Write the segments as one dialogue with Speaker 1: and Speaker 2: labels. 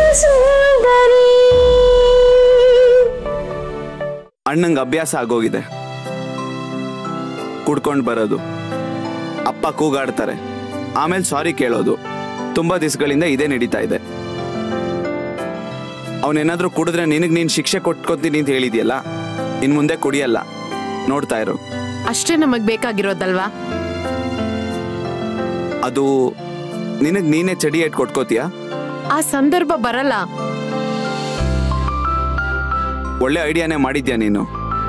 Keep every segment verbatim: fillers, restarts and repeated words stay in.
Speaker 1: ಅಣ್ಣಂಗೆ ಅಭ್ಯಾಸ ಆಗೋಗಿದೆ ಕುಡ್ಕೊಂಡು ಬರೋದು, ಅಪ್ಪ ಕೂಗಾಡ್ತಾರೆ, ಆಮೇಲೆ ಸಾರಿ ಕೇಳೋದು. ತುಂಬಾ ದಿವಸಗಳಿಂದ ಇದೇ ನಡೀತಾ ಇದೆ. ಅವನೇನಾದ್ರೂ ಕುಡಿದ್ರೆ ನಿನಗೆ ನೀನು ಶಿಕ್ಷೆ ಕೊಟ್ಕೊತೀನಿ ಅಂತ ಹೇಳಿದ್ಯಲ್ಲ, ಇನ್ ಮುಂದೆ ಕುಡಿಯಲ್ಲ, ನೋಡ್ತಾ ಇರು.
Speaker 2: ಅಷ್ಟೇ ನಮಗ್ ಬೇಕಾಗಿರೋದಲ್ವಾ?
Speaker 1: ಅದು ನಿನಗ್ ನೀನೇ ಚಡಿ ಇಟ್ ಕೊಟ್ಕೋತೀಯ?
Speaker 2: ಆ ಸಂದರ್ಭ ಬರಲ್ಲ.
Speaker 1: ಒಳ್ಳೆ ಐಡಿಯಾನೇ ಮಾಡಿದ್ಯಾ ನೀನು.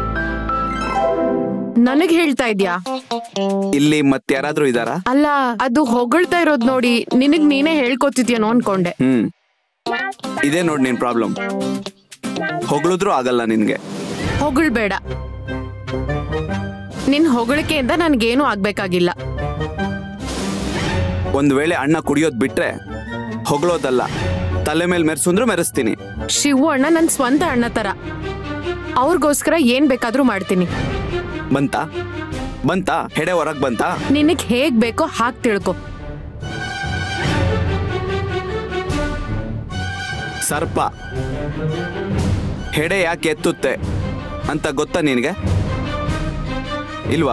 Speaker 2: ನನಗ್ ಹೇಳ್ತಾ ಇದ್ಯಾ?
Speaker 1: ಇಲ್ಲಿ ಮತ್ತೆ ಯಾರಾದ್ರೂ ಇದಾರಾ?
Speaker 2: ಅಲ್ಲ, ಅದು ಹೊಗಳ್ತಾ ಇರೋದ್ ನೋಡಿ ನಿನಗ್ ನೀನೇ ಹೇಳ್ಕೊತಿದ್ಯನೋ ಅನ್ಕೊಂಡೆ.
Speaker 1: ಹ್ಮ್ ಇದೇ ನೋಡ್ ನಿನ್ ಪ್ರಾಬ್ಲಮ್. ಹೊಗಳಿದ್ರು ಆಗಲ್ಲ ನಿನ್ಗೆ.
Speaker 2: ಹೊಗಳ್ಬೇಡ. ನಿನ್ ಹೊಗಳಿಕೆಯಿಂದ ನನ್ಗೇನು ಆಗ್ಬೇಕಾಗಿಲ್ಲ.
Speaker 1: ಒಂದ್ ವೇಳೆ ಅಣ್ಣ ಕುಡಿಯೋದ್ ಬಿಟ್ರೆ ಹೊಗಳೋದಲ್ಲ, ತಲೆ ಮೇಲೆ ಮೆರೆಸಂದ್ರು ಮೆರೆಸ್ತೀನಿ.
Speaker 2: ಶಿವು ಅಣ್ಣ ನನ್ ಸ್ವಂತ ಅಣ್ಣ ತರ. ಅವ್ರಿಗೋಸ್ಕರ ಏನ್ ಬೇಕಾದ್ರೂ ಮಾಡ್ತೀನಿ.
Speaker 1: ಬಂತ ಬಂತ ಹೆಡೆ ಹೊರಗ್ ಬಂತ?
Speaker 2: ನಿನಗ್ ಹೇಗ್ ಬೇಕೋ ಹಾಗ್ ತಿಳ್ಕೊ.
Speaker 1: ಸರ್ಪ ಹೆಡೆ ಯಾಕೆ ಎತ್ತುತ್ತೆ ಅಂತ ಗೊತ್ತಾ ನಿನಗೆ? ಇಲ್ವಾ?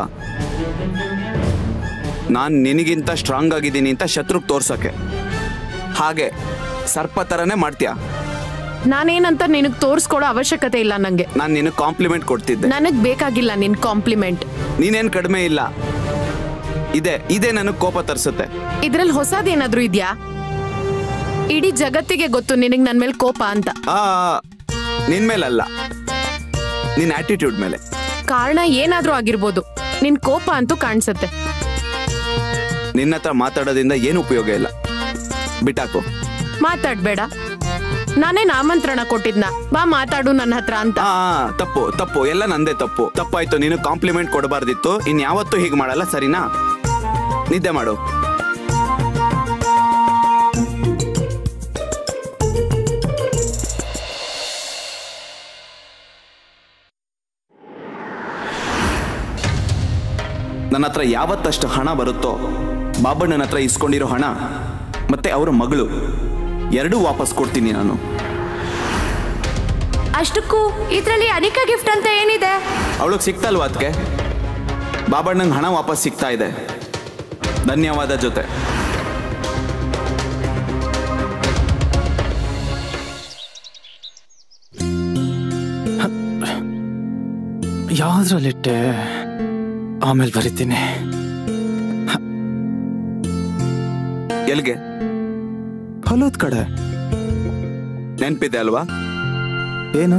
Speaker 1: ನಾನ್ ನಿನಗಿಂತ ಸ್ಟ್ರಾಂಗ್ ಆಗಿದ್ದೀನಿ ಅಂತ ಶತ್ರುಗ್ ತೋರ್ಸಕ್ಕೆ. ಹಾಗೆ ಸರ್ಪ ತರನೇ ಮಾಡ್ತೀಯ.
Speaker 2: ನಾನೇನಂತ ನಿನಗ್ ತೋರ್ಸ್ಕೊಡೋ ಅವಶ್ಯಕತೆ ಇಲ್ಲ ನಂಗೆ.
Speaker 1: ನಾನ್ ನಿನಗ್ ಕಾಂಪ್ಲಿಮೆಂಟ್ ಕೊಡ್ತಿದ್ದೆ.
Speaker 2: ನನಗ್ ಬೇಕಾಗಿಲ್ಲ ನಿನ್ ಕಾಂಪ್ಲಿಮೆಂಟ್.
Speaker 1: ನೀನೇನ್ ಕಡಿಮೆ ಇಲ್ಲ. ಇದೆ ಇದೇ ನನಗ್ ಕೋಪ ತರ್ಸುತ್ತೆ.
Speaker 2: ಇದ್ರಲ್ಲಿ ಹೊಸದೇನಾದ್ರೂ ಇದ್ಯಾ? ಇಡೀ ಜಗತ್ತಿಗೆ ಗೊತ್ತು ನಿನಗ್ ನನ್ ಮೇಲೆ ಕೋಪ ಅಂತ.
Speaker 1: ಆ ನಿನ್ ಮೇಲಲ್ಲ, ನಿನ್ ಆಟಿಟ್ಯೂಡ್ ಮೇಲೆ.
Speaker 2: ಕಾರಣ ಏನಾದ್ರೂ ಆಗಿರ್ಬೋದು, ನಿನ್ ಕೋಪ ಅಂತೂ ಕಾಣಿಸುತ್ತೆ.
Speaker 1: ನಿನ್ನ ಹತ್ರ ಮಾತಾಡೋದ್ರಿಂದ ಏನು ಉಪಯೋಗ ಇಲ್ಲ, ಬಿಟ್ಟಾಕು.
Speaker 2: ಮಾತಾಡ್ಬೇಡ. ನಾನೇನ್ ಆಮಂತ್ರಣ ಕೊಟ್ಟಿದ್ನ ಬಾ ಮಾತಾಡು ನನ್ನ ಹತ್ರ ಅಂತ?
Speaker 1: ಆ ತಪ್ಪು ತಪ್ಪು ಎಲ್ಲ ನಂದೇ ತಪ್ಪು. ತಪ್ಪಾಯ್ತು. ನೀನು ಕಾಂಪ್ಲಿಮೆಂಟ್ ಕೊಡಬಾರ್ದಿತ್ತು. ಇನ್ ಯಾವತ್ತೂ ಹೀಗೆ ಮಾಡಲ್ಲ, ಸರಿನಾ? ನಿದ್ದೆ ಮಾಡು. ನನ್ನ ಹತ್ರ ಯಾವತ್ತಷ್ಟು ಹಣ ಬರುತ್ತೋ ಬಾಬಣ್ಣನ ಹತ್ರ ಇಸ್ಕೊಂಡಿರೋ ಹಣ ಮತ್ತೆ ಅವರ ಮಗಳು ಎರಡೂ ವಾಪಸ್ ಕೊಡ್ತೀನಿ ನಾನು.
Speaker 3: ಅಷ್ಟಕ್ಕೂ ಇದರಲ್ಲಿ ಅನಿಕಾ ಗಿಫ್ಟ್ ಅಂತ ಏನಿದೆ?
Speaker 1: ಅವಳಿಗೆ ಸಿಕ್ತಲ್ವಾ ಅದಕ್ಕೆ ಬಾಬಣ್ಣಂಗೆ ಹಣ ವಾಪಸ್ ಸಿಗ್ತಾ ಇದೆ. ಧನ್ಯವಾದ ಜೊತೆ.
Speaker 4: ಯಾವ್ದ್ರಲ್ಲಿಟ್ಟೆ? ಆಮೇಲೆ ಬರೀತೀನಿ.
Speaker 1: ಎಲ್ಗೆ?
Speaker 4: ಹೊಲದ ಕಡೆ.
Speaker 1: ನೆನ್ಪಿದೆ ಅಲ್ವಾ?
Speaker 4: ಏನು?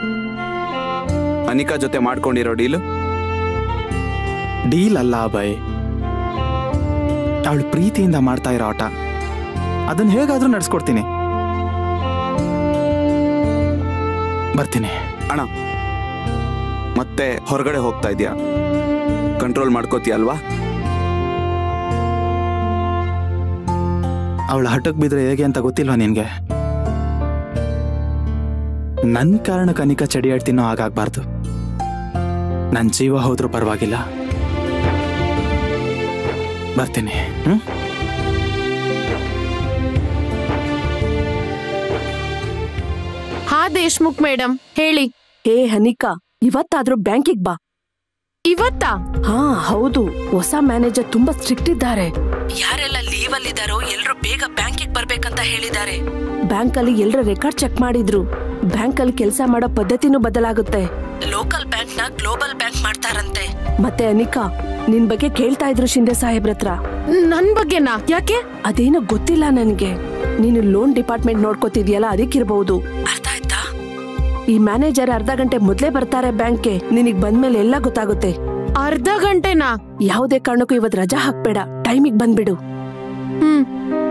Speaker 1: ಅನಿಕಾ ಜೊತೆ ಮಾಡ್ಕೊಂಡಿರೋ ಡೀಲು?
Speaker 4: ಡೀಲ್ ಅಲ್ಲ ಬೈ, ಅವಳು ಪ್ರೀತಿಯಿಂದ ಮಾಡ್ತಾ ಇರೋ ಆಟ. ಅದನ್ನ ಹೇಗಾದ್ರೂ ನಡ್ಸ್ಕೊಡ್ತೀನಿ. ಬರ್ತೀನಿ.
Speaker 1: ಅಣ್ಣ ಮತ್ತೆ ಹೊರಗಡೆ ಹೋಗ್ತಾ ಇದೀಯಾ? ಕಂಟ್ರೋಲ್ ಮಾಡ್ಕೋತೀಯ ಅಲ್ವಾ?
Speaker 4: ಅವಳ ಹಠಕ್ ಬಿದ್ರೆ ಹೇಗೆ ಅಂತ ಗೊತ್ತಿಲ್ವಾ ನಿನ್ಗೆ? ನನ್ ಕಾರಣಕ್ಕೆ ಅನಿಕಾ ಚಡಿ ಆಡ್ತೀನೋ ಹಾಗಾಗ್ಬಾರ್ದು. ನನ್ ಜೀವ ಹೋದ್ರೂ ಪರವಾಗಿಲ್ಲ. ಬರ್ತೀನಿ. ಹ್ಮ್
Speaker 2: ಹಾ ದೇಶ್ಮುಖ್ ಮೇಡಮ್ ಹೇಳಿ.
Speaker 5: ಹೇ ಅನಿಕಾ, ಇವತ್ತಾದ್ರೂ ಬ್ಯಾಂಕಿಗೆ ಬಾ.
Speaker 2: ಇವತ್ತಾ?
Speaker 5: ಹಾ ಹೌದು, ಹೊಸ ಮ್ಯಾನೇಜರ್ ತುಂಬಾ ಸ್ಟ್ರಿಕ್ಟ್ ಇದ್ದಾರೆ. ಯಾರೆಲ್ಲ ಲೀವ್ ಅಲ್ಲಿ ಇದಾರೋ ಎಲ್ರು ಬೇಗ ಬ್ಯಾಂಕಿಗೆ ಬರ್ಬೇಕಂತ ಹೇಳಿದ್ದಾರೆ. ಬ್ಯಾಂಕ್ ಅಲ್ಲಿ ಎಲ್ರ ರೆಕಾರ್ಡ್ ಚೆಕ್ ಮಾಡಿದ್ರು. ಬ್ಯಾಂಕ್ ಅಲ್ಲಿ ಕೆಲಸ ಮಾಡೋ ಪದ್ಧತಿನೂ ಬದಲಾಗುತ್ತೆ. ಲೋಕಲ್ ಬ್ಯಾಂಕ್ ನ ಗ್ಲೋಬಲ್ ಬ್ಯಾಂಕ್ ಮಾಡ್ತಾರಂತೆ. ಮತ್ತೆ ಅನಿಕಾ, ನಿನ್ ಬಗ್ಗೆ ಕೇಳ್ತಾ ಇದ್ರು ಶಿಂದೆ ಸಾಹೇಬ್ರ ಹತ್ರ.
Speaker 2: ನನ್ ಬಗ್ಗೆನಾ? ಯಾಕೆ?
Speaker 5: ಅದೇನೋ ಗೊತ್ತಿಲ್ಲ ನನ್ಗೆ. ನೀನು ಲೋನ್ ಡಿಪಾರ್ಟ್ಮೆಂಟ್ ನೋಡ್ಕೋತಿದ್ಯಲ್ಲ, ಅದಕ್ಕಿರ್ಬಹುದು. ಅರ್ಥ ಆಯ್ತಾ? ಈ ಮ್ಯಾನೇಜರ್ ಅರ್ಧ ಗಂಟೆ ಮೊದ್ಲೇ ಬರ್ತಾರೆ ಬ್ಯಾಂಕ್ಗೆ. ನಿನಗ್ ಬಂದ್ಮೇಲೆ ಎಲ್ಲ ಗೊತ್ತಾಗುತ್ತೆ.
Speaker 2: ಅರ್ಧ ಗಂಟೆನಾ?
Speaker 5: ಯಾವುದೇ ಕಾರಣಕ್ಕೂ ಇವತ್ ರಜಾ ಹಾಕ್ಬೇಡ, ಟೈಮಿಗೆ ಬಂದ್ಬಿಡು.
Speaker 2: ಹ್ಮ್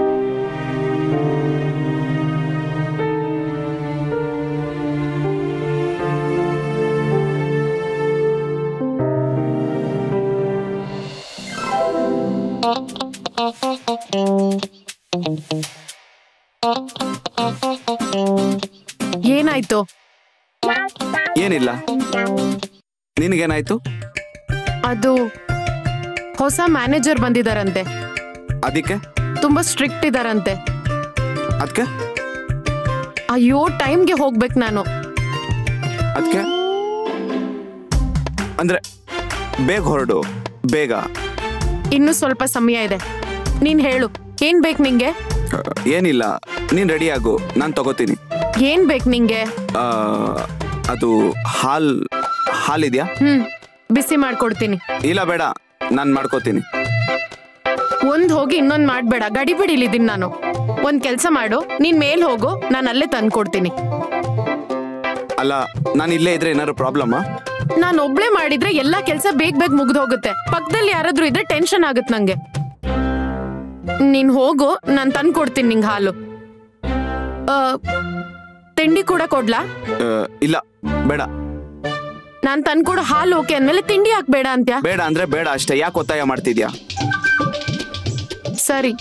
Speaker 2: ಏನಾಯ್ತು?
Speaker 1: ಏನಿಲ್ಲ. ನಿನಗೇನಾಯ್ತು?
Speaker 2: ಅದು ಹೊಸ ಮ್ಯಾನೇಜರ್ ಬಂದಿದಾರಂತೆ.
Speaker 1: ಅದಕ್ಕೆ?
Speaker 2: ತುಂಬಾ ಸ್ಟ್ರಿಕ್ಟ್ ಇದಾರಂತೆ.
Speaker 1: ಅದಕ್ಕೆ?
Speaker 2: ಅಯ್ಯೋ ಟೈಮ್ಗೆ ಹೋಗ್ಬೇಕು ನಾನು.
Speaker 1: ಅದಕ್ಕೆ ಅಂದ್ರೆ ಬೇಗ ಹೊರಡು, ಬೇಗ.
Speaker 2: ಇನ್ನು ಸ್ವಲ್ಪ ಸಮಯ ಇದೆ, ನೀನ್ ಹೇಳು ಏನ್ ಬೇಕು ನಿಂಗೆ?
Speaker 1: ಏನಿಲ್ಲ, ನೀನ್ ರೆಡಿ ಆಗು, ನಾನು ತಗೋತೀನಿ.
Speaker 2: ಏನ್ ಬೇಕು ನಿಂಗೆ?
Speaker 1: ಅದು ಹಾಲ್ ಹಾಲಿದ್ಯಾ?
Speaker 2: ಹ್ಮ್, ಬಿಸಿ ಮಾಡ್ಕೊಡ್ತೀನಿ.
Speaker 1: ಇಲ್ಲ ಬೇಡ, ನಾನು ಮಾಡ್ಕೋತೀನಿ.
Speaker 2: ಒಂದ್ ಹೋಗಿ ಇನ್ನೊಂದ್ ಮಾಡ್ಬೇಡ, ಗಡಿ ಬಿಡಿಲಿದ್ದೀನಿ ನಾನು. ಒಂದ್ ಕೆಲ್ಸ ಮಾಡು, ನೀನ್ ಮೇಲ್ ಹೋಗು, ನಾನು ಅಲ್ಲೇ ತಂದ್ಕೊಡ್ತೀನಿ.
Speaker 1: ಅಲ್ಲ, ನಾನು ಇಲ್ಲೇ ಇದ್ರೆ ಏನಾದ್ರು ಪ್ರಾಬ್ಲಮ್?
Speaker 2: ನಾನು ಒಬ್ಳೆ ಮಾಡಿದ್ರೆ ಎಲ್ಲಾ ಕೆಲ್ಸ ಬೇಗ ಬೇಗ ಮುಗ್ದು ಹೋಗುತ್ತೆ. ಪಕ್ಕದಲ್ಲಿ ಯಾರಾದ್ರೂ ಇದ್ರೆ ಟೆನ್ಷನ್ ಆಗುತ್ತೆ ನಂಗೆ. ನೀನ್ ಹೋಗು, ನಾನ್ ತಂದ್ಕೊಡ್ತೀನಿ ನಿಂಗೆ ಹಾಲು. ತಿಂಡಿ ಕೂಡ ಕೊಡ್ಲಾ?
Speaker 1: ಇಲ್ಲ ಬೇಡ.
Speaker 2: ನಾನ್ ತಂದ್ಕೊಡು ಹಾಲು ಓಕೆ ಅಂದ್ಮೇಲೆ ತಿಂಡಿ ಹಾಕ್ಬೇಡ ಅಂತ್ಯಾ?
Speaker 1: ಬೇಡ ಅಂದ್ರೆ ಬೇಡ ಅಷ್ಟೇ, ಯಾಕೆ ಒತ್ತಾಯ ಮಾಡ್ತಿದ್ಯಾ?
Speaker 2: ಸರಿ.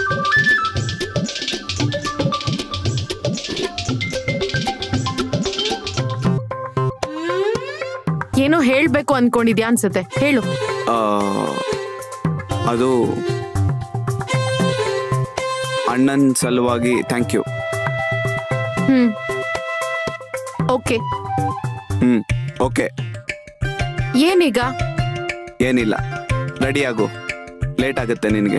Speaker 2: ಏನೋ ಹೇಳ್ಬೇಕು ಅನ್ಕೊಂಡಿದ್ಯಾ ಅನ್ಸುತ್ತೆ, ಹೇಳು.
Speaker 1: ಅದು ಅಣ್ಣನ್ ಸಲುವಾಗಿ thank you.
Speaker 2: Hmm okay.
Speaker 1: Hmm okay.
Speaker 2: ಏನೀಗ?
Speaker 1: ಏನಿಲ್ಲ, ರೆಡಿ ಆಗು, ಲೇಟ್ ಆಗುತ್ತೆ ನಿನಗೆ.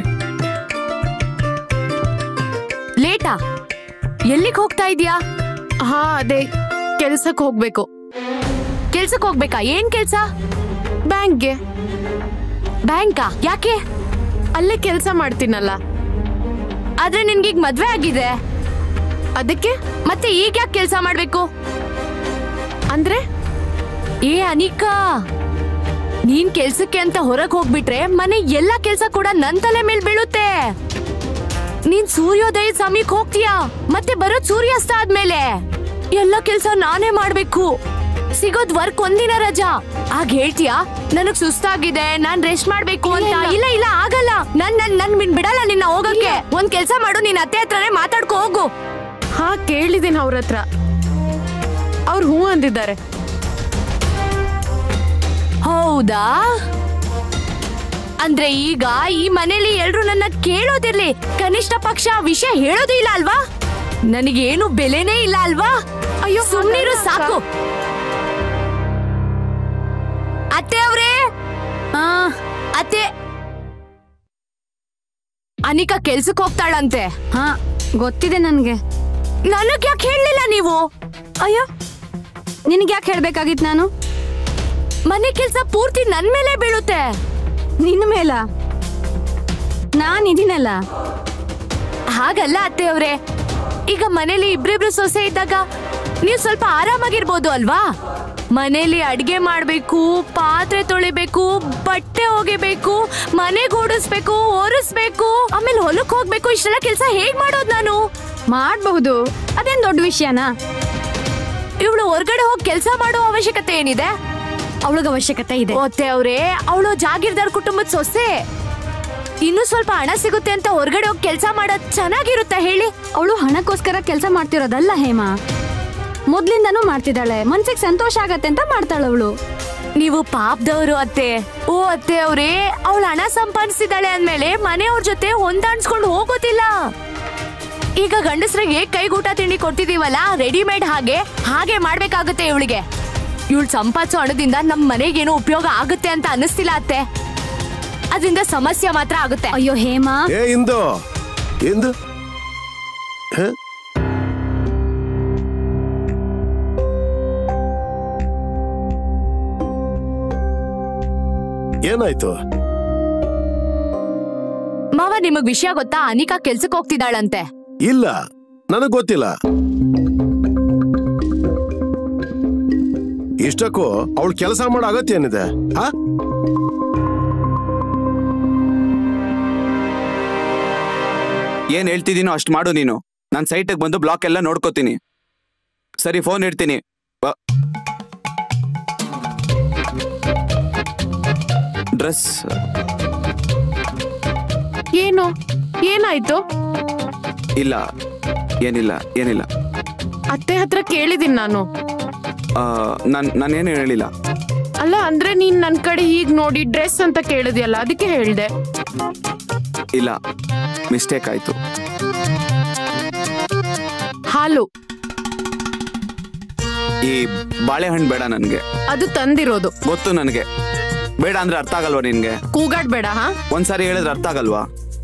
Speaker 3: ಲೇಟಾ? ಎಲ್ಲಿಗೆ ಹೋಗ್ತಾ ಇದೀಯಾ?
Speaker 2: ಹಾ ಅದೇ ಕೆಲ್ಸಕ್ಕೆ ಹೋಗ್ಬೇಕು.
Speaker 3: ಕೆಲ್ಸಕ್ಕೆ ಹೋಗ್ಬೇಕಾ? ಏನ್ ಕೆಲ್ಸ?
Speaker 2: ಬ್ಯಾಂಕ್ಗೆ.
Speaker 3: ಬ್ಯಾಂಕಾ? ಯಾಕೆ?
Speaker 2: ಅಲ್ಲೇ ಕೆಲ್ಸ ಮಾಡ್ತೀನಲ್ಲ.
Speaker 3: ಆದ್ರೆ ನಿನ್ಗೀಗ ಮದ್ವೆ ಆಗಿದೆ.
Speaker 2: ಅದಕ್ಕೆ
Speaker 3: ಮತ್ತೆ ಈಗ ಯಾಕೆ ಕೆಲ್ಸ ಮಾಡ್ಬೇಕು?
Speaker 2: ಅಂದ್ರೆ
Speaker 3: ಏ ಅನಿಕಾ, ನೀನ್ ಕೆಲ್ಸಕ್ಕೆ ಅಂತ ಹೊರಗ್ ಹೋಗ್ಬಿಟ್ರೆ ಮನೆ ಎಲ್ಲಾ ಕೆಲ್ಸ ಕೂಡ ನನ್ ತಲೆ ಮೇಲ್ ಬೀಳುತ್ತೆ. ನೀನ್ ಸೂರ್ಯೋದಯ ಸಮಯಕ್ಕೆ ಹೋಗ್ತೀಯಾ, ಮತ್ತೆ ಬರೋದ್ ಸೂರ್ಯಾಸ್ತ ಆದ್ಮೇಲೆ. ಎಲ್ಲ ಕೆಲ್ಸ ನಾನೇ ಮಾಡ್ಬೇಕು. ಸಿಗೋದ್ ವರ್ಕ್ ಒಂದಿನ ರಜಾ. ಆಗ ಹೇಳ್ತೀಯಾ ನನಗ್ ಸುಸ್ತಾಗಿದೆ, ನಾನ್ ರೆಸ್ಟ್ ಮಾಡ್ಬೇಕು ಅಂತ. ಇಲ್ಲ ಇಲ್ಲ ಆಗಲ್ಲ, ನನ್ ನನ್ ನನ್ ಬಿನ್ ಬಿಡಲ್ಲ ನಿನ್ನ ಹೋಗಕ್ಕೆ. ಒಂದ್ ಕೆಲ್ಸ ಮಾಡು, ನಿನ್ ಅತ್ತೆ ಹತ್ರನೇ ಮಾತಾಡ್ಕೊ ಹೋಗು.
Speaker 2: ಹಾ ಕೇಳಿದೀನಿ ಅವ್ರ ಹತ್ರ, ಅವ್ರು ಹೂ ಅಂದಿದ್ದಾರೆ.
Speaker 3: ಹೌದಾ? ಅಂದ್ರೆ ಈಗ ಈ ಮನೇಲಿ ಎಲ್ರು ನನ್ನ ಕೇಳೋದಿರ್ಲಿ, ಕನಿಷ್ಠ ಪಕ್ಷ ವಿಷಯ ಹೇಳೋದು ಇಲ್ಲ ಅಲ್ವಾ? ನನಗೇನು ಬೆಲೆನೇ ಇಲ್ಲ ಅಲ್ವಾ? ಅಯ್ಯೋ ಸುಮ್ನಿರು ಸಾಕು. ಅತ್ತೆ ಅವ್ರೇ, ಅತ್ತೆ ಅನಿಕಾ ಕೆಲ್ಸಕ್ಕೆ ಹೋಗ್ತಾಳಂತೆ.
Speaker 6: ಹಾ ಗೊತ್ತಿದೆ ನನ್ಗೆ.
Speaker 3: ನನಗ್ ಯಾಕೆ ಹೇಳಲಿಲ್ಲ ನೀವು?
Speaker 6: ಅಯ್ಯೋ ನಿನಗೆ ಯಾಕೆ ಹೇಳ್ಬೇಕಾಗಿತ್ತು ನಾನು?
Speaker 3: ಮನೆ ಕೆಲ್ಸ ಪೂರ್ತಿ ನನ್ ಮೇಲೆ ಬೀಳುತ್ತೆ.
Speaker 6: ನಿನ್ನ ಮೇಲ? ನಾನಿದ್ದೀನಲ್ಲ.
Speaker 3: ಹಾಗಲ್ಲ ಅತ್ತೆ ಅವ್ರೆ, ಈಗ ಮನೇಲಿ ಇಬ್ರಿಬ್ರು ಸೊಸೆ ಇದ್ದಾಗ ನೀವು ಸ್ವಲ್ಪ ಆರಾಮಾಗಿರ್ಬೋದು ಅಲ್ವಾ? ಮನೇಲಿ ಅಡ್ಗೆ ಮಾಡ್ಬೇಕು, ಪಾತ್ರೆ ತೊಳಿಬೇಕು, ಬಟ್ಟೆ ಒಗಿಬೇಕು, ಮನೆ ಗೂಡಿಸ್ಬೇಕು, ಒರೆಸ್ಬೇಕು, ಆಮೇಲೆ ಹೊಲಕ್ ಹೋಗ್ಬೇಕು. ಇಷ್ಟೆಲ್ಲ ಕೆಲ್ಸ ಹೇಗ್ ಮಾಡೋದು ನಾನು?
Speaker 6: ಮಾಡಬಹುದು, ಅದೇನ್ ದೊಡ್ಡ ವಿಷಯನಾ?
Speaker 3: ಇವಳು ಹೊರ್ಗಡೆ ಹೋಗಿ ಕೆಲ್ಸ ಮಾಡೋ ಅವಶ್ಯಕತೆ ಏನಿದೆ?
Speaker 6: ಅವಳಿಗೆ ಅವಶ್ಯಕತೆ ಇದೆ.
Speaker 3: ಅತ್ತೆ ಅವ್ರೆ, ಅವಳು ಜಾಗೀರ್ದಾರ್ ಕುಟುಂಬದ ಸೊಸೆ. ಇನ್ನು ಸ್ವಲ್ಪ ಹಣ ಸಿಗುತ್ತೆ ಅಂತ ಹೊರ್ಗಡೆ ಹೋಗಿ ಕೆಲ್ಸ ಮಾಡೋದ್ ಚೆನ್ನಾಗಿರುತ್ತೆ ಹೇಳಿ?
Speaker 6: ಅವಳು ಹಣಕ್ಕೋಸ್ಕರ ಕೆಲಸ ಮಾಡ್ತಿರೋದಲ್ಲ ಹೇಮಾ, ಮೊದ್ಲಿಂದಾನು ಮಾಡ್ತಿದ್ದಾಳೆ. ಮನ್ಸಿಗೆ ಸಂತೋಷ ಆಗತ್ತೆ ಅಂತ ಮಾಡ್ತಾಳ ಅವಳು.
Speaker 3: ನೀವು ಪಾಪದವರು ಅತ್ತೆ. ಓ ಅತ್ತೆ ಅವ್ರೆ, ಅವಳು ಹಣ ಸಂಪಾದಿಸಿದಾಳೆ ಅಂದ್ಮೇಲೆ ಮನೆಯವ್ರ ಜೊತೆ ಹೊಂದಾಣಿಸ್ಕೊಂಡು ಹೋಗೋದಿಲ್ಲ. ಈಗ ಗಂಡಸ್ರಿಗೆ ಕೈಗೂಟ ತಿಂಡಿ ಕೊಡ್ತಿದೀವಲ್ಲ ರೆಡಿಮೇಡ್, ಹಾಗೆ ಹಾಗೆ ಮಾಡ್ಬೇಕಾಗುತ್ತೆ ಇವಳಿಗೆ. ಇವಳು ಸಂಪಾದಿಸೋ ಹಣದಿಂದ ನಮ್ ಮನೆಗೇನು ಉಪಯೋಗ ಆಗುತ್ತೆ ಅಂತ ಅನ್ನಿಸ್ತಿಲ್ಲ ಅತ್ತೆ. ಅದರಿಂದ ಸಮಸ್ಯೆ ಮಾತ್ರ ಆಗುತ್ತೆ.
Speaker 6: ಅಯ್ಯೋ ಹೇಮಾ,
Speaker 7: ಏ ಇಂದು ಇಂದು ಏನಾಯ್ತು?
Speaker 3: ಮಾವ, ನಿಮಗ್ ವಿಷಯ ಗೊತ್ತಾ? ಅನಿಕಾ ಕೆಲ್ಸಕ್ಕೆ ಹೋಗ್ತಿದ್ದಾಳಂತೆ.
Speaker 7: ಇಲ್ಲ, ನನಗ್ ಗೊತ್ತಿಲ್ಲ. ಇಷ್ಟಕ್ಕೂ ಅವಳು ಕೆಲಸ ಮಾಡೋ ಅಗತ್ಯ ಏನಿದೆ? ಹಾ,
Speaker 1: ಏನ್ ಹೇಳ್ತಿದ್ದೀನೋ ಅಷ್ಟು ಮಾಡು ನೀನು. ನಾನು ಸೈಟಿಗೆ ಬಂದು ಬ್ಲಾಕ್ ಎಲ್ಲ ನೋಡ್ಕೋತೀನಿ. ಸರಿ, ಫೋನ್ ಇಡ್ತೀನಿ. ಡ್ರೆಸ್
Speaker 2: ಏನು? ಏನಾಯ್ತು?
Speaker 1: ಇಲ್ಲ, ಏನಿಲ್ಲ ಏನಿಲ್ಲ.
Speaker 2: ಅತ್ತೆ ಹತ್ರ ಕೇಳಿದೀನಿ ನಾನು.
Speaker 1: ನಾನು ನಾನೇನು ಹೇಳಿಲ್ಲ.
Speaker 2: ಅಲ್ಲ ಅಂದ್ರೆ ನೀನ್ ನನ್ ಕಡೆ ಹೀಗ್ ನೋಡಿ ಡ್ರೆಸ್ ಅಂತ ಕೇಳಿದ್ಯಲ್ಲ, ಅದಕ್ಕೆ ಹೇಳ್ದೆ.
Speaker 1: ಇಲ್ಲ, ಮಿಸ್ಟೇಕ್ ಆಯ್ತು.
Speaker 2: ಹಾಲು
Speaker 1: ಈ ಬಾಳೆಹಣ್ಣು ಬೇಡ ನನ್ಗೆ.
Speaker 2: ಅದು ತಂದಿರೋದು.
Speaker 1: ಗೊತ್ತು ನನಗೆ. ಬೇಡ ಅಂದ್ರೆ ಅರ್ಥ ಆಗಲ್ವಾ ನಿನ್ಗೆ?
Speaker 2: ಕೂಗಾಡ್ಬೇಡ. ಹಾ,
Speaker 1: ಒಂದ್ಸಾರಿ ಹೇಳಿದ್ರೆ ಅರ್ಥ ಆಗಲ್ವಾ?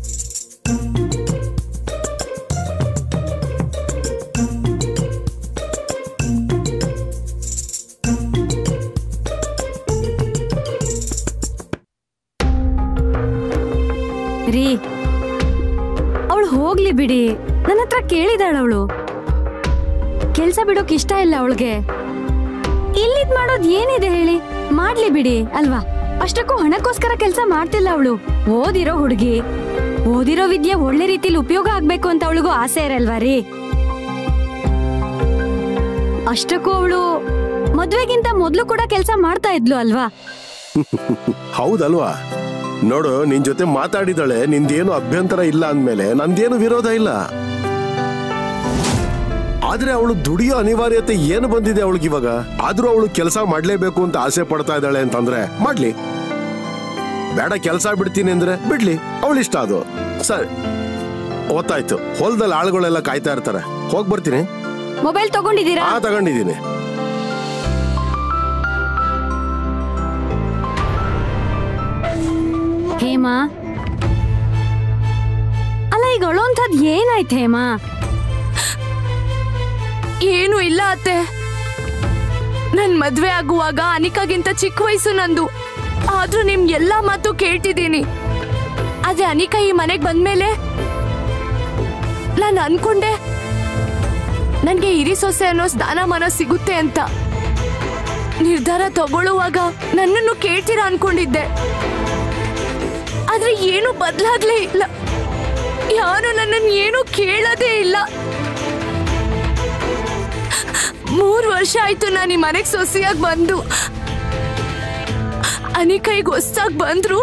Speaker 6: ರೀ, ಅವಳು ಹೋಗ್ಲಿ ಬಿಡಿ. ನನ್ನ ಹತ್ರ ಕೇಳಿದಾಳ ಅವಳು. ಕೆಲ್ಸ ಬಿಡೋಕ್ ಇಷ್ಟ ಇಲ್ಲ ಅವಳಿಗೆ. ಇಲ್ಲಿದ್ ಮಾಡೋದ್ ಏನಿದೆ ಹೇಳಿ, ಮಾಡ್ಲಿ ಬಿಡಿ ಅಲ್ವಾ? ಅಷ್ಟಕ್ಕೂ ಹಣಕ್ಕೋಸ್ಕರ ಕೆಲ್ಸ ಮಾಡ್ತಿಲ್ಲ ಅವಳು. ಓದಿರೋ ಹುಡುಗಿ, ಓದಿರೋ ವಿದ್ಯೆ ಒಳ್ಳೆ ರೀತಿಲಿ ಉಪಯೋಗ ಆಗ್ಬೇಕು ಅಂತ ಅವಳಿಗೂ ಆಸೆ ಇರಲ್ವಾ ರೀ? ಅಷ್ಟಕ್ಕೂ ಅವಳು ಮದ್ವೆಗಿಂತ ಮೊದ್ಲು ಕೂಡ ಕೆಲ್ಸ ಮಾಡ್ತಾ ಇದ್ಲು ಅಲ್ವಾ?
Speaker 7: ಹೌದಲ್ವಾ? ನೋಡು, ನಿನ್ ಜೊತೆ ಮಾತಾಡಿದಾಳೆ, ನಿಂದೇನು ಅಭ್ಯಂತರ ಇಲ್ಲ ಅಂದ್ಮೇಲೆ ನಂದೇನು ವಿರೋಧ ಇಲ್ಲ. ಆದ್ರೆ ಅವಳು ದುಡಿಯೋ ಅನಿವಾರ್ಯತೆ ಏನು ಬಂದಿದೆ ಅವಳಿಗೆ ಇವಾಗ? ಆದ್ರೂ ಅವಳು ಕೆಲಸ ಮಾಡ್ಲೇಬೇಕು ಅಂತ ಆಸೆ ಪಡ್ತಾ ಇದ್ದಾಳೆ ಅಂತಂದ್ರೆ ಮಾಡ್ಲಿ. ಬೇಡ ಕೆಲಸ ಬಿಡ್ತೀನಿ ಅಂದ್ರೆ ಬಿಡ್ಲಿ, ಅವಳಿಷ್ಟ ಅದು. ಸರಿ, ಗೊತ್ತಾಯ್ತು. ಹೊಲದಲ್ಲಿ ಆಳುಗಳೆಲ್ಲ ಕಾಯ್ತಾ ಇರ್ತಾರೆ. ಹೋಗ್ ಬರ್ತೀನಿ.
Speaker 6: ಮೊಬೈಲ್ ತಗೊಂಡಿದ್ದೀರಾ?
Speaker 7: ಹಾ, ತಗೊಂಡಿದ್ದೀನಿ.
Speaker 6: ಹೇಮಾ, ಅಲ್ಲ ಈಗ ಅಳೋಂಥದ್ ಏನಾಯ್ತು ಹೇಮಾ?
Speaker 3: ಏನು ಇಲ್ಲ ಅತ್ತೆ. ನನ್ ಮದ್ವೆ ಆಗುವಾಗ ಅನಿಕಾಗಿಂತ ಚಿಕ್ಕ ವಯಸ್ಸು ನಂದು. ಆದ್ರೂ ನಿಮ್ ಎಲ್ಲಾ ಮಾತು ಕೇಳ್ತಿದ್ದೀನಿ. ಆದ್ರೆ ಅನಿಕಾ ಈ ಮನೆಗ್ ಬಂದ್ಮೇಲೆ ನಾನು ಅನ್ಕೊಂಡೆ ನನ್ಗೆ ಹಿರಿ ಸೊಸೆ ಅನ್ನೋ ಸ್ಥಾನಮಾನ ಸಿಗುತ್ತೆ ಅಂತ. ನಿರ್ಧಾರ ತಗೊಳ್ಳುವಾಗ ನನ್ನನ್ನು ಕೇಳ್ತೀರಾ ಅನ್ಕೊಂಡಿದ್ದೆ. ಆದ್ರೆ ಏನು ಬದಲಾಗ್ಲೇ ಇಲ್ಲ. ಯಾರು ನನ್ನನ್ನು ಏನು ಕೇಳೋದೇ ಇಲ್ಲ. ಮೂರ್ ವರ್ಷ ಆಯ್ತು ನಾನು ಈ ಮನೆಗ್ ಸೊಸೆಯಾಗಿ ಬಂದು. ಅನಿಕೈಗೆ ಹೊಸ್ದಾಗ್ ಬಂದ್ರು.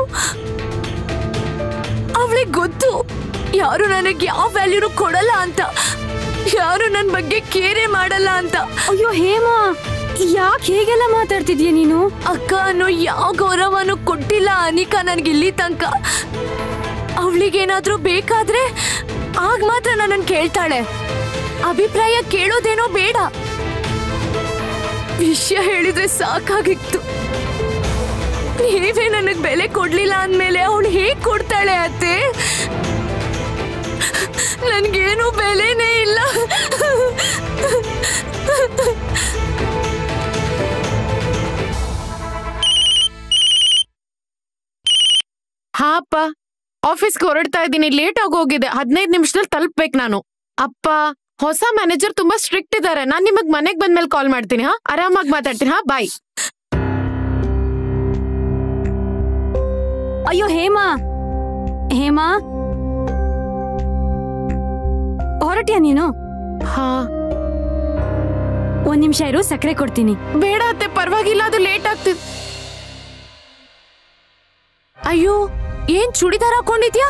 Speaker 3: ಅವಳಿಗೆ ಗೊತ್ತು ಯಾರು ನನಗೆ ಯಾವ ವ್ಯಾಲ್ಯೂನು ಕೊಡಲ್ಲ ಅಂತ, ಯಾರು ನನ್ ಬಗ್ಗೆ ಕೇರೆ ಮಾಡಲ್ಲ ಅಂತ.
Speaker 6: ಅಯ್ಯೋ ಹೇಮಾ, ಯಾಕೆ ಹೇಗೆಲ್ಲ ಮಾತಾಡ್ತಿದ್ಯಾ ನೀನು?
Speaker 3: ಅಕ್ಕ ಅನ್ನೋ ಯಾವ ಗೌರವನು ಕೊಟ್ಟಿಲ್ಲ ಅನಿಕಾ ನನ್ಗೆ ಇಲ್ಲಿ ತನಕ. ಅವಳಿಗೇನಾದ್ರೂ ಬೇಕಾದ್ರೆ ಆಗ ಮಾತ್ರ ನನ್ನನ್ನು ಕೇಳ್ತಾಳೆ. ಅಭಿಪ್ರಾಯ ಕೇಳೋದೇನೋ ಬೇಡ. ವಿಷಯ ಹೇಳಿದ್ರೆ ಸಾಕಾಗಿತ್ತು. ನೀವೇ ನನಗ್ ಬೆಲೆ ಕೊಡ್ಲಿಲ್ಲ ಅಂದ್ಮೇಲೆ ಅವಳು ಹೇಗ್ ಕೊಡ್ತಾಳೆ ಅತ್ತೆ? ನನ್ಗೇನು ಬೆಲೆನೇ ಇಲ್ಲ.
Speaker 2: ಹಾ ಅಪ್ಪ, ಆಫೀಸ್ಗೆ ಹೊರಡ್ತಾ ಇದ್ದೀನಿ. ಲೇಟ್ ಆಗಿ ಹೋಗಿದೆ. ಹದಿನೈದು ನಿಮಿಷದಲ್ಲಿ ತಲುಪ್ಬೇಕು ನಾನು. ಅಪ್ಪ, ಹೊಸ ಮ್ಯಾನೇಜರ್ ತುಂಬಾ ಸ್ಟ್ರಿಕ್ಟ್ ಇದ್ದಾರೆ. ನಾನ್ ನಿಮಗ್ ಮನೆಗ್ ಬಂದ್ಮೇಲೆ ಕಾಲ್ ಮಾಡ್ತೀನಿ. ಹಾ, ಆರಾಮಾಗಿ ಮಾತಾಡ್ತೀನಿ. ಹಾ, ಬಾಯ್.
Speaker 6: ಅಯ್ಯೋ ಹೇಮಾ, ಹೇಮಾ ಹೊರಟ್ಯಾ ನೀನು?
Speaker 2: ಹಾ,
Speaker 6: ಒಂದ್ ನಿಮಿಷ ಇರು, ಸಕ್ಕರೆ ಕೊಡ್ತೀನಿ.
Speaker 2: ಬೇಡ ಅತ್ತೆ, ಪರವಾಗಿಲ್ಲ, ಅದು ಲೇಟ್ ಆಗ್ತಿದ್.
Speaker 3: ಅಯ್ಯೋ, ಏನ್ ಚೂಡಿದಾರ ಹಾಕೊಂಡಿದ್ಯಾ?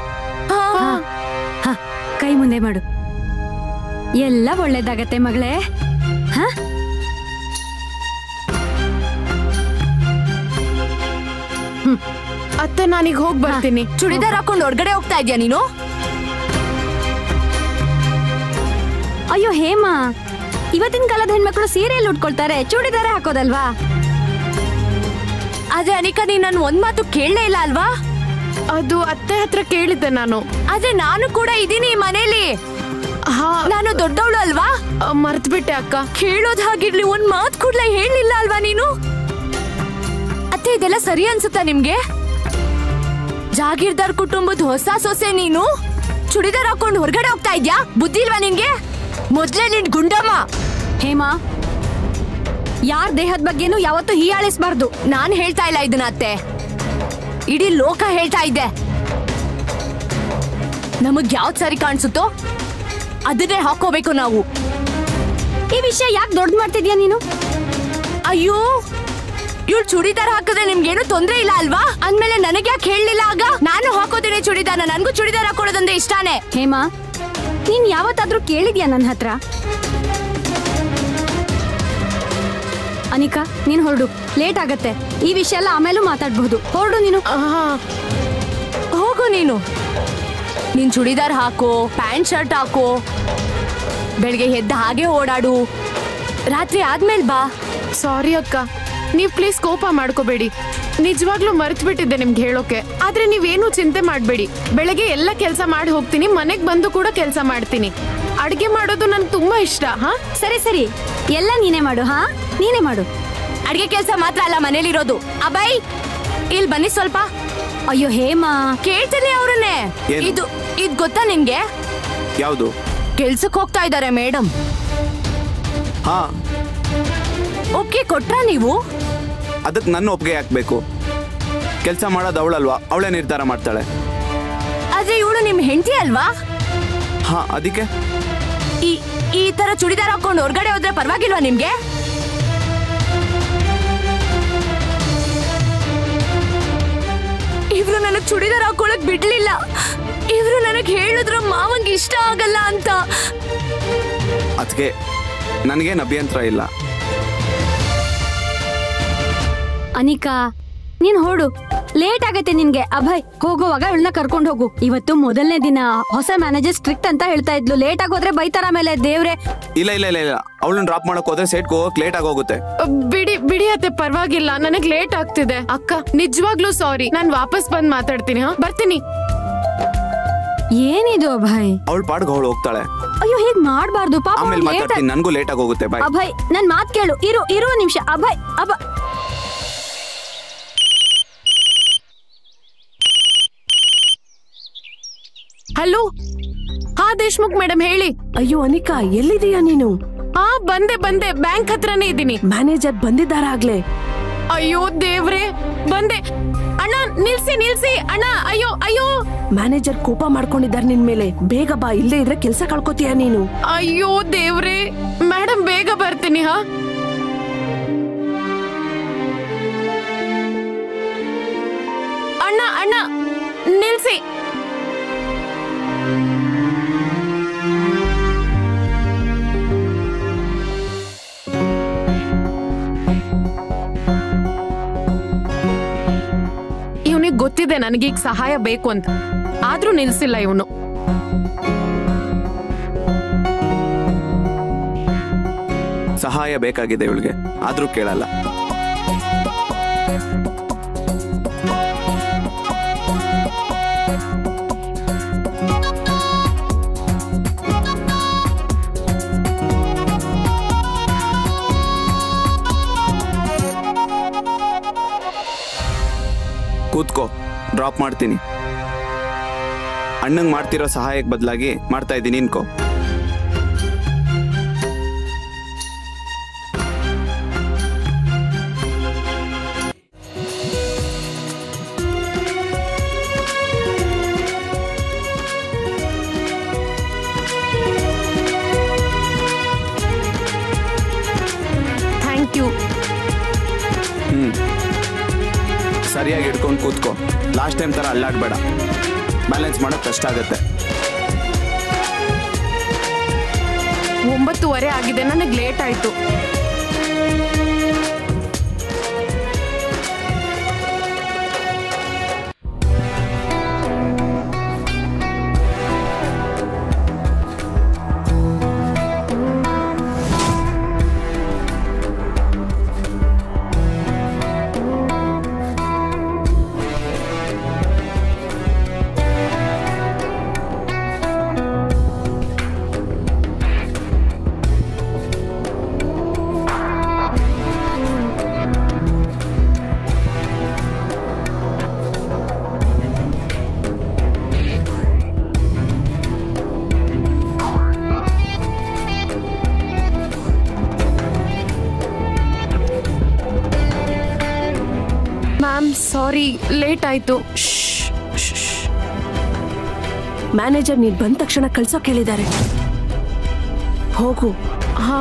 Speaker 6: ಹ, ಕೈ ಮುಂದೆ ಮಾಡು. ಎಲ್ಲ ಒಳ್ಳೇದಾಗತ್ತೆ ಮಗಳೇ. ಹ,
Speaker 2: ಅತ್ತೆ, ನಾನೀಗ ಹೋಗ್ ಬರ್ತೀನಿ.
Speaker 3: ಚೂಡಿದಾರ್ ಹಾಕೊಂಡು ಹೊರಗಡೆ ಹೋಗ್ತಾ ಇದ್ಯಾ ನೀನು?
Speaker 6: ಅಯ್ಯೋ ಹೇಮಾ, ಇವತ್ತಿನ ಕಾಲದ ಹೆಣ್ಮಕ್ಳು ಸೀರೆಯಲ್ಲಿ ಉಟ್ಕೊಳ್ತಾರೆ, ಚೂಡಿದಾರ ಹಾಕೋದಲ್ವಾ?
Speaker 3: ಆದ್ರೆ ಅನಿಕಾ, ನೀನ್ ನನ್ ಒಂದ್ ಮಾತು ಕೇಳಲೇ ಇಲ್ಲ ಅಲ್ವಾ?
Speaker 2: ಅದು ಅತ್ತೆ ಹತ್ರ ಕೇಳಿದ್ದೆ ನಾನು.
Speaker 3: ಆದ್ರೆ ನಾನು ಕೂಡ ಇದೀನಿ ಈ ಮನೇಲಿ.
Speaker 2: ಹಾ,
Speaker 3: ನಾನು ದೊಡ್ಡವಳು ಅಲ್ವಾ?
Speaker 2: ಮರ್ತ್ಬಿಟ್ಟೆ ಅಕ್ಕ.
Speaker 3: ಕೇಳೋದ್ ಹಾಗಿರ್ಲಿ, ಒಂದ್ ಮಾತು ಕೂಡ್ಲೇ ಹೇಳಿಲ್ಲ ಅಲ್ವಾ ನೀನು? ಅತ್ತೆ, ಇದೆಲ್ಲ ಸರಿ ಅನ್ಸುತ್ತಾ ನಿಮ್ಗೆ? ಜಾಗೀರ್ದಾರ್ ಕುಟುಂಬದ ಹೊಸ ಸೊಸೆ ನೀನು ಚೂಡಿದಾರ್ ಹಾಕೊಂಡು ಹೊರಗಡೆ ಹೋಗ್ತಾ ಇದ್ಯಾ? ಬುದ್ಧಿ ಇಲ್ವಾ ನಿನ್ಗೆ? ಮೊದ್ಲೇ ನಿನ್ ಗುಂಡಮ್ಮ.
Speaker 6: ಹೇಮಾ, ಯಾರ್ ದೇಹದ ಬಗ್ಗೆನೂ ಯಾವತ್ತೂ ಹೀಯಾಳಿಸ್ಬಾರ್ದು.
Speaker 3: ನಾನ್ ಹೇಳ್ತಾ ಇಲ್ಲ ಇದನ್ನ ಅತ್ತೆ, ಇಡೀ ಲೋಕ ಹೇಳ್ತಾ ಇದ್ದೆ. ನಮಗ್ ಯಾವ್ದ್ ಸರಿ ಕಾಣಿಸುತ್ತೋ ಅದನ್ನೇ ಹಾಕೋಬೇಕು ನಾವು.
Speaker 6: ಈ ವಿಷಯ ಯಾಕೆ ದೊಡ್ಡ ಮಾಡ್ತಿದ್ಯಾ ನೀನು?
Speaker 3: ಅಯ್ಯೋ, ಇವ್ಳು ಚೂಡಿದಾರ ಹಾಕಿದ್ರೆ ನಿಮ್ಗೇನು ತೊಂದ್ರೆ ಇಲ್ಲ ಅಲ್ವಾ? ಅಂದ್ಮೇಲೆ ನನಗೆ ಯಾಕೆ ಹೇಳಲಿಲ್ಲ? ಆಗ ನಾನು ಹಾಕೋತೀನಿ ಚೂಡಿದಾರ. ನನ್ಗೂ ಚೂಡಿದಾರ ಹಾಕೊಳ್ಳೋದಂದ್ರೆ ಇಷ್ಟಾನೇ.
Speaker 6: ಹೇಮಾ, ನೀನ್ ಯಾವತ್ತಾದ್ರೂ ಕೇಳಿದ್ಯಾ ನನ್ನ ಹತ್ರ? ಅನಿಕಾ, ನೀನ್ ಹೊರಡು, ಲೇಟ್ ಆಗತ್ತೆ. ಈ ವಿಷಯ ಎಲ್ಲ ಆಮೇಲೂ ಮಾತಾಡ್ಬಹುದು. ಹೊರಡು ನೀನು.
Speaker 3: ಹೋಗು ನೀನು. ನೀನ್ ಚೂಡಿದಾರ್ ಹಾಕೋ, ಪ್ಯಾಂಟ್ ಶರ್ಟ್ ಹಾಕೋ, ಬೆಳಿಗ್ಗೆ ಎದ್ದ ಹಾಗೆ ಓಡಾಡು. ರಾತ್ರಿ ಆದ್ಮೇಲೆ ಬಾ.
Speaker 2: ಸಾರಿ ಅಕ್ಕ, ನೀವ್ ಪ್ಲೀಸ್ ಕೋಪ ಮಾಡ್ಕೋಬೇಡಿ. ನಿಜವಾಗ್ಲೂ ಮರ್ತ್ ಬಿಟ್ಟಿದ್ದೆ ನಿಮ್ಗೆ ಹೇಳೋಕೆ. ಆದ್ರೆ ನೀವೇನು ಚಿಂತೆ ಮಾಡ್ಬೇಡಿ. ಬೆಳಗ್ಗೆ ಎಲ್ಲ ಕೆಲಸ ಮಾಡಿ ಹೋಗ್ತೀನಿ, ಮನೆಗ್ ಬಂದು ಕೂಡ ಕೆಲಸ ಮಾಡ್ತೀನಿ. ಅಡ್ಗೆ ಮಾಡೋದು ನನ್ಗೆ ತುಂಬಾ ಇಷ್ಟ. ಹಾ
Speaker 6: ಸರಿ ಸರಿ, ಎಲ್ಲ ನೀನೇ ಮಾಡು. ಹಾ ನೀನೇ ಮಾಡು.
Speaker 3: ಅಡ್ಗೆ ಕೆಲ್ಸ ಮಾತ್ರ ಅಲ್ಲ ಮನೇಲಿರೋದು. ಅಭಯ್ ಇಲ್ ಬನ್ನಿ ಸ್ವಲ್ಪ.
Speaker 6: ಅಯ್ಯೋ ಹೇಮಾ,
Speaker 3: ಕೇಳ್ತೀನಿ ಅವ್ರನ್ನೇ.
Speaker 1: ಏನು?
Speaker 3: ಇದು ಇದ್ ಗೊತ್ತಾ ನಿಮ್ಗೆ?
Speaker 1: ಯಾವುದು?
Speaker 3: ಕೆಲ್ಸಕ್ ಹೋಗ್ತಾ ಇದಾರೆ ಮೇಡಮ್.
Speaker 1: ಹಾ,
Speaker 3: ಒಪ್ಪಿಗೆ ಕೊಟ್ರಾ ನೀವು?
Speaker 1: ಅದಕ್ಕೆ ನನ್ನ ಒಪ್ಪಿಗೆ ಹಾಕ್ಬೇಕು. ಕೆಲಸ ಮಾಡೋದು ಅವಳಲ್ವಾ, ಅವಳೇ ನಿರ್ಧಾರ ಮಾಡ್ತಾಳೆ.
Speaker 3: ಆದ್ರೆ ಇವಳು ನಿಮ್ ಹೆಂಡತಿ ಅಲ್ವಾ?
Speaker 1: ಹಾ, ಅದಕ್ಕೆ
Speaker 3: ಈ ಈ ತರ ಚುಡಿದಾರ್ ಹಾಕೊಂಡು ಹೊರಗಡೆ ಹೋದ್ರೆ ಪರವಾಗಿಲ್ವಾ ನಿಮ್ಗೆ? ಇವ್ರು ನನಗ್ ಚುಡಿದಾರ್ ಹಾಕೊಳಕ್ ಬಿಡ್ಲಿಲ್ಲ. ಇವ್ರು ನನಗ್ ಹೇಳಿದ್ರು ಮಾವಂಗೆ ಇಷ್ಟ ಆಗಲ್ಲ ಅಂತ.
Speaker 1: ಅದಕ್ಕೆ ನನಗೇನು ಅಭ್ಯಂತರ ಇಲ್ಲ.
Speaker 6: ಅನಿಕಾ, ನೀನ್ ಹೊಡು, ಲೇಟ್ ಆಗತ್ತೆ ನಿನ್ಗೆ. ಅಭಯ್, ಹೋಗುವಾಗ ಇವಳನ್ನ ಕರ್ಕೊಂಡು ಹೋಗು. ಇವತ್ತು ಮೊದಲನೇ ದಿನ. ಹೊಸ ಮ್ಯಾನೇಜರ್ ಸ್ಟ್ರಿಕ್ಟ್ ಅಂತ ಹೇಳ್ತಾ ಇದ್ಲು. ಲೇಟ್ ಆಗೋದ್ರೆ ಬೈತಾರ ಮೇಲೆ. ದೇವ್ರೆ.
Speaker 1: ಇಲ್ಲ ಇಲ್ಲ ಇಲ್ಲ ಇಲ್ಲ ಅವಳನ್ನ ಡ್ರಾಪ್ ಮಾಡಕ್ ಹೋದ್ರೆ ಸೈಟ್ಗೆ ಹೋಗಕ್ ಲೇಟ್ ಆಗೋಗುತ್ತೆ.
Speaker 2: ಬಿಡಿ ಬಿಡಿ ಅತ್ತೆ, ಪರವಾಗಿಲ್ಲ. ನನಗ್ ಲೇಟ್ ಆಗ್ತಿದೆ. ಅಕ್ಕ ನಿಜವಾಗ್ಲೂ ಸಾರಿ. ನಾನ್ ವಾಪಸ್ ಬಂದ್ ಮಾತಾಡ್ತೀನಿ. ಹಾ ಬರ್ತೀನಿ.
Speaker 6: ಏನಿದು ಅಭಯ್?
Speaker 1: ಅವಳ ಪಾಡ್ಗೆ ಅವಳು ಹೋಗ್ತಾಳೆ.
Speaker 6: ಅಯ್ಯೋ, ಹೀಗ್ ಮಾಡ್ಬಾರ್ದು. ಪಾಪ
Speaker 1: ಆಮೇಲೆ ಮಾತಾಡ್ತೀನಿ, ನನ್ಗೂ ಲೇಟ್ ಆಗೋಗುತ್ತೆ. ಬಾಯ್.
Speaker 6: ಅಭಯ್, ನನ್ ಮಾತ್ ಕೇಳು. ಇರು ಇರು ನಿಮಿಷ. ಅಭಯ್ ಅಭ
Speaker 2: ಹಲೋ. ಹಾ ದೇಶ್ಮುಖ್ ಮೇಡಮ್, ಹೇಳಿ.
Speaker 5: ಅಯ್ಯೋ ಅನಿಕಾ, ಎಲ್ಲಿದೀಯಾ ನೀನು?
Speaker 2: ಹಾ ಬಂದೆ ಬಂದೆ, ಬ್ಯಾಂಕ್ ಹತ್ರನೇ ಇದ್ದೀನಿ.
Speaker 5: ಮ್ಯಾನೇಜರ್ ಬಂದಿದ್ದಾರ ಆಗ್ಲೇ?
Speaker 2: ಅಯ್ಯೋ ದೇವ್ರೆ, ಬಂದೆ. ಅಣ್ಣ ನಿಲ್ಸಿ ನಿಲ್ಸಿ ಅಣ್ಣ. ಅಯ್ಯೋ ಅಯ್ಯೋ.
Speaker 5: ಮ್ಯಾನೇಜರ್ ಕೋಪ ಮಾಡ್ಕೊಂಡಿದ್ದಾರೆ ನಿನ್ ಮೇಲೆ. ಬೇಗ ಬಾ, ಇಲ್ಲೇ ಇದ್ರೆ ಕೆಲ್ಸ ಕಳ್ಕೊತೀಯ ನೀನು.
Speaker 2: ಅಯ್ಯೋ ದೇವ್ರೆ. ಮೇಡಮ್ ಬೇಗ ಬರ್ತೀನಿ. ಹಾ ಅಣ್ಣ ಅಣ್ಣ ನಿಲ್ಸಿ. ಇವನಿಗೆ ಗೊತ್ತಿದೆ ನನಗೀಗ ಸಹಾಯ ಬೇಕು ಅಂತ, ಆದ್ರೂ ನಿಲ್ಸಿಲ್ಲ ಇವನು.
Speaker 1: ಸಹಾಯ ಬೇಕಾಗಿದೆ ಇವಳಿಗೆ, ಆದ್ರೂ ಕೇಳಲ್ಲ. ಕೂತ್ಕೋ, ಡ್ರಾಪ್ ಮಾಡ್ತೀನಿ. ಅಣ್ಣಂಗೆ ಮಾಡ್ತಿರೋ ಸಹಾಯಕ್ಕೆ ಬದಲಾಗಿ ಮಾಡ್ತಾ ಇದ್ದೀನಿ ಇನ್ಕೋ.
Speaker 2: Thank you.
Speaker 1: ಹ್ಮ್ ಸರಿಯಾಗಿ ಇಟ್ಕೊಂಡು ಕೂತ್ಕೋ. ಲಾಸ್ಟ್ ಟೈಮ್ ತರ ಅಲ್ಲಾಡ್ಬೇಡ. ಬ್ಯಾಲೆನ್ಸ್ ಮಾಡೋದು ಕಷ್ಟ ಆಗುತ್ತೆ.
Speaker 2: ಒಂಬತ್ತುವರೆ ಆಗಿದೆ, ನನಗೆ ಲೇಟ್ ಆಯ್ತು. ಮ್ಯಾಮ್ ಸಾರಿ, ಲೇಟ್ ಆಯ್ತು.
Speaker 5: ಮ್ಯಾನೇಜರ್ ನೀನ್ ಬಂದ ತಕ್ಷಣ ಕಳ್ಸೋಕ್ ಹೇಳಿದ್ದಾರೆ. ಹೋಗು.
Speaker 2: ಹಾ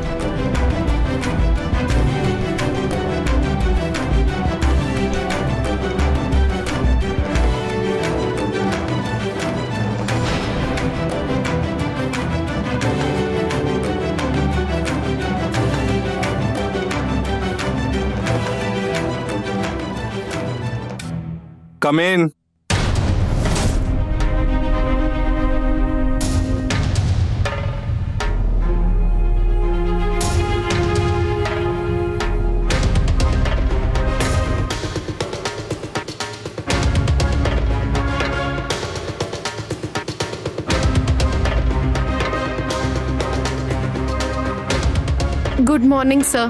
Speaker 8: Come in.
Speaker 2: Good morning sir.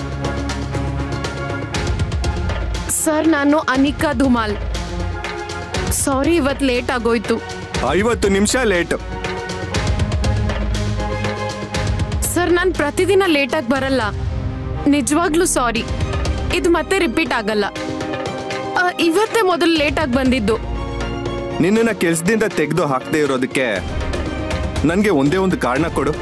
Speaker 2: Sir ನಾನು ಅನಿಕಾ ಧುಮಾಲ್. ಸಾರಿ ಇವತ್ತು ಲೇಟ್ ಆಗೋಯ್ತು.
Speaker 8: ಐವತ್ತು ನಿಮಿಷ ಲೇಟ್.
Speaker 2: ಸರ್ ನಾನು ಪ್ರತಿದಿನ ಲೇಟಾಗಿ ಬರಲ್ಲ, ನಿಜವಾಗ್ಲೂ ಸಾರಿ. ಇದು ಮತ್ತೆ ರಿಪೀಟ್ ಆಗಲ್ಲ. ಆ, ಇವತ್ತೇ ಮೊದಲು ಲೇಟಾಗಿ ಬಂದಿದ್ದು.
Speaker 8: ನಿನ್ನನ್ನ ಕೆಲ್ಸದಿಂದ ತೆಗೆದು ಹಾಕದೆ ಇರೋದಕ್ಕೆ ನನ್ಗೆ ಒಂದೇ ಒಂದು ಕಾರಣ ಕೊಡು.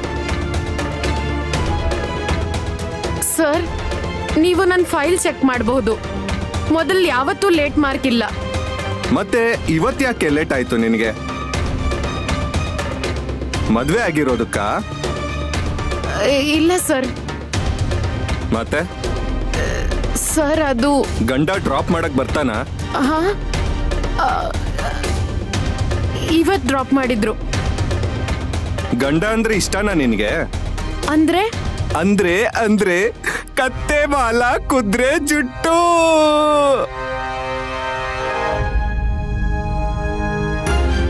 Speaker 2: ಸರ್ ನೀವು ನನ್ನ ಫೈಲ್ ಚೆಕ್ ಮಾಡಬಹುದು. ಮೊದಲು ಯಾವತ್ತೂ ಲೇಟ್ ಮಾರ್ಕ್ ಇಲ್ಲ.
Speaker 8: ಮತ್ತೆ ಇವತ್ ಯಾಕೆ ಲೇಟ್ ಆಯ್ತು ನಿನಗೆ? ಮದ್ವೆ ಆಗಿರೋದಕ್ಕ?
Speaker 2: ಇಲ್ಲ ಸರ್.
Speaker 8: ಮತ್ತೆ
Speaker 2: ಸರ್ ಅದು
Speaker 8: ಗಂಡ ಡ್ರಾಪ್ ಮಾಡಕ್ ಬರ್ತಾನ?
Speaker 2: ಹಾ ಇವತ್ ಡ್ರಾಪ್ ಮಾಡಿದ್ರು.
Speaker 8: ಗಂಡ ಅಂದ್ರೆ ಇಷ್ಟನಾ ನಿನ್ಗೆ?
Speaker 2: ಅಂದ್ರೆ
Speaker 8: ಅಂದ್ರೆ ಅಂದ್ರೆ ಕತ್ತೆ ಬಾಲ ಕುದ್ರೆ ಜುಟ್ಟು.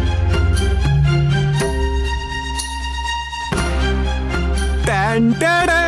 Speaker 8: ಟ್ಯಾನ್ ಟ್ಯಾಡ